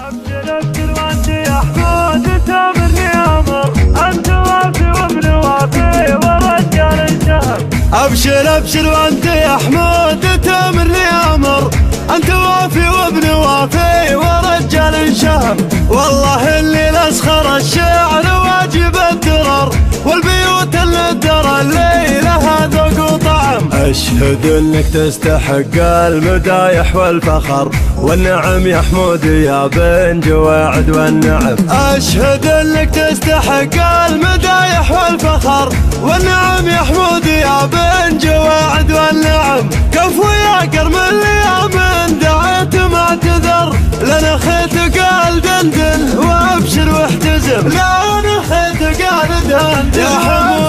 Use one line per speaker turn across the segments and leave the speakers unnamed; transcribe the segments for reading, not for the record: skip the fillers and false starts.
ابشر ابشر وانت يا حمود تامرني امر، انت وافي وابن وافي ورجال الشهم. ابشر ابشر وانت يا حمود تامرني امر، انت وافي وابن وافي ورجال شهم. والله اللي الاسخر الشعر واجب الدرر، والبيوت اللي الدرى الليله ذوق وطعم. اشهد انك تستحق المدايح والفخر والنعم يا حمود يا بن جواعد والنعم. اشهد انك تستحق المدايح والفخر والنعم يا حمود يا بن جواعد والنعم. كفو يا كرم الايام دعيت ما اعتذر، لنا خيت قال دندن وابشر واحتزم. لنا خيت قال دندن يا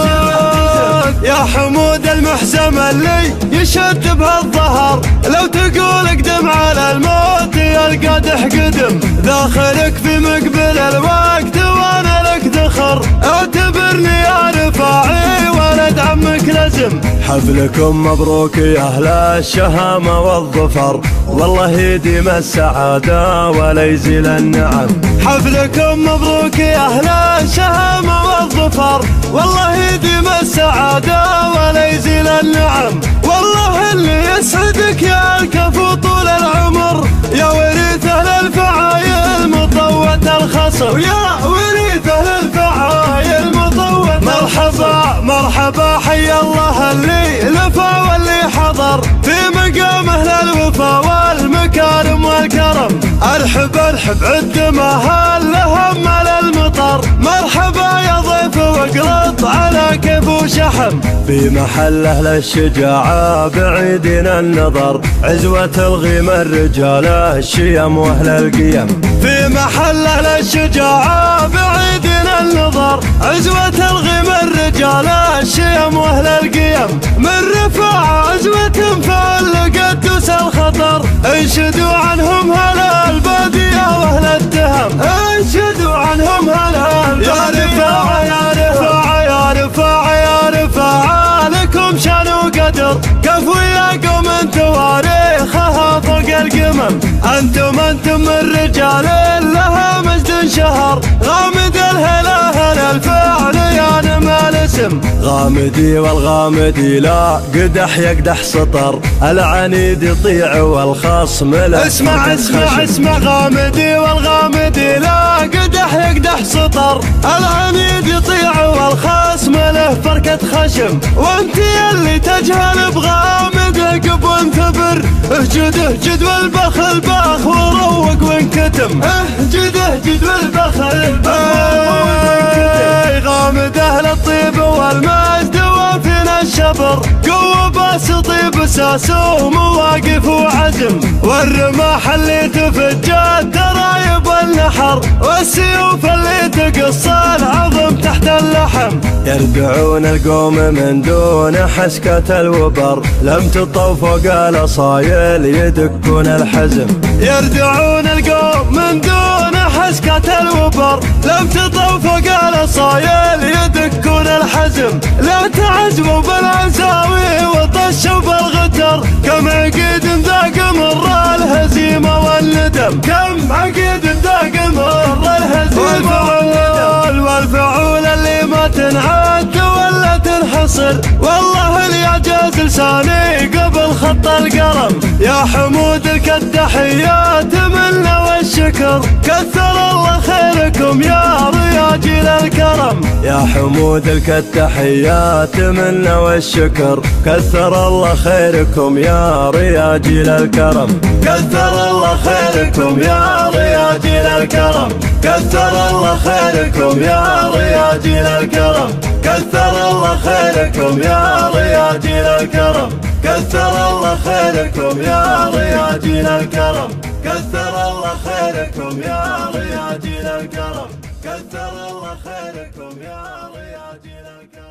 حمود، يا حمود المحزم اللي يشد بهالظهر، لو تقول اقدم على الموت القدح قدم. داخلك في مقبل الوقت وانا لك ذخر، اعتبرني يا رفاعي ولد عمك لزم. حفلكم مبروك يا اهل الشهامه والظفر، والله يديم السعاده ولا يزيل النعم. حفلكم مبروك يا اهل الشهامه والظفر، والله يديم السعاده ولا يزيل النعم. والله اللي يسعدك يا الكفو طول العمر، يا وريث اهل الفعايل مطوة الخصر، يا وريث اهل الفعايل مطوة. مرحبا مرحبا حي الله اللي لفى واللي حضر، في مقام اهل الوفا والمكارم والكرم. ارحب ارحب عد ما هل هم على المطر، مرحبا يا ضيف واقرط على كيف وشحم. في محل اهل الشجاعه بعيدين النظر، عزوة الغيم الرجال الشيم واهل القيم. في محل اهل الشجاعه بعيدين النظر، عزوة الغيم الرجال الشيم واهل القيم. من رفاع عزوة فلقت الخطر، انشدوا عنهم هلا الباديه واهل التهم. انشدوا عنهم هلا الباديه. يا رفاعه يا رفاعه يا رفاعه يا رفاعه لكم شان وقدر، كفو يا قوم تواريخها فوق القمم. انتم من رجال لها مجد شهر، غامد الهلا الفعل يا نمى الاسم. غامدي والغامدي لا قدح يقدح سطر، العنيد يطيع والخصم له. اسمع اسمع اسمع غامدي والغامدي لا قدح يقدح سطر، العنيد يطيع والخصم له فركة خشم. وانت اللي تجهل بغامد عقب وانثبر، اهجد اهجد والبخل باخ وروق وانكتم. اهجد اهجد والبخل باخ وانكتم. غامد اهل الطيب والمجد وفينا الشبر، قوة باس طيب اساس ومواقف وعزم. والرماح اللي تفجت ترايب النحر، والسيوف اللي تقص العظم تحت اللحم. يردعون القوم من دون حسكة الوبر، لم تطوا فوق الاصايل يدكون الحزم. يردعون القوم من دون حسكة الوبر، لم تطوا فوق الاصايل يدكون الحزم. لا تعزموا بالعزاوي وطشوا بالغتر، كم عقيد ذاق مر الهزيمة والندم. كم عقيد ذاق مر الهزيمة والندم. والفعول اللي ما تنعد ولا تنحصر، والله الإعجاز لساني قبل خط القلم. يا حمود لك التحيات منا والشكر، كثر الله خيركم يا رياجيل الكرم. يا حمود لك التحيات منا والشكر، كثر الله خيركم يا رياجيل الكرم. كثر الله خيركم يا رياجيل الكرم. كثر الله خيركم يا رياجيل الكرم. كثر الله خيركم يا رياجيل الكرم. كثر الله خيركم يا رياجيل الكرم. كثر الله خيركم يا رياجيل الكرم. كثر الله خيركم يا رياجيل الكرم.